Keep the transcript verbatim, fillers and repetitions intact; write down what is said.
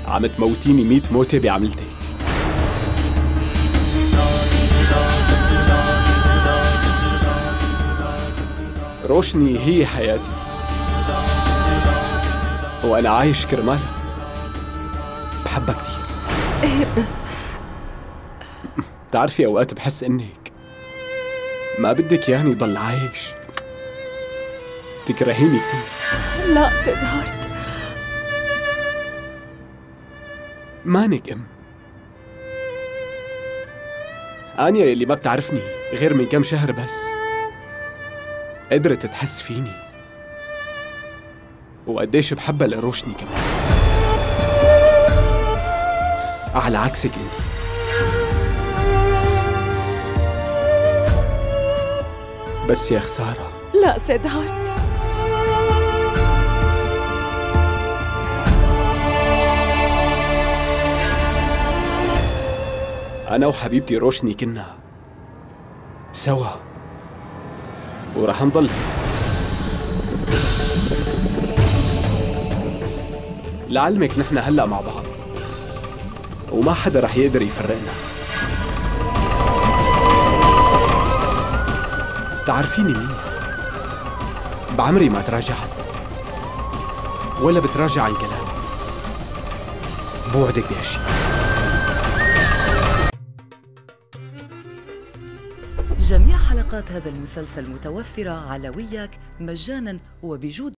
عم تموتيني ميت موتة بعملتك. روشني هي حياتي وأنا عايش كرمالها. بحبها كثير. ايه بس بتعرفي أوقات بحس إنك ما بدك ياني ضل عايش، تكرهيني كثير. لا سيدهارت، مانك أم. آنيا اللي ما بتعرفني غير من كم شهر بس قدرت تحس فيني وقديش بحبها لروشني كمان، على عكسك انت. بس يا خسارة. لا سيدهارت، أنا وحبيبتي روشني كنا سوا ورح نضل. لعلمك نحن هلأ مع بعض وما حدا رح يقدر يفرقنا. تعرفيني مين؟ بعمري ما تراجعت ولا بتراجع عن كلامي. بوعدك بهالشي. جميع حلقات هذا المسلسل متوفرة على وياك مجانا وبجودة